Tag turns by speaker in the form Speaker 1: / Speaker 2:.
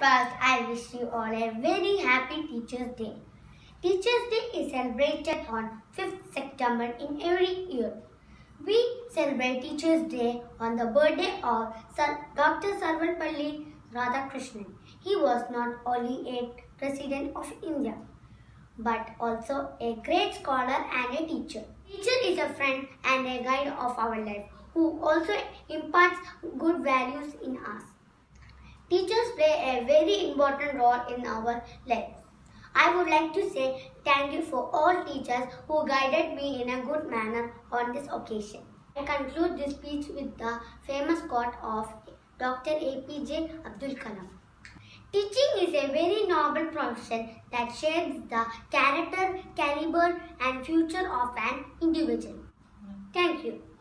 Speaker 1: First, I wish you all a very happy Teachers' Day. Teachers' Day is celebrated on 5th September in every year. We celebrate Teachers' Day on the birthday of Dr. Sarvepalli Radhakrishnan. He was not only a President of India, but also a great scholar and a teacher. Teacher is a friend and a guide of our life who also imparts good values in us. Teachers play a very important role in our lives. I would like to say thank you for all teachers who guided me in a good manner on this occasion. I conclude this speech with the famous quote of Dr. APJ Abdul Kalam. Teaching is a very noble profession that shapes the character, caliber and future of an individual. Thank you.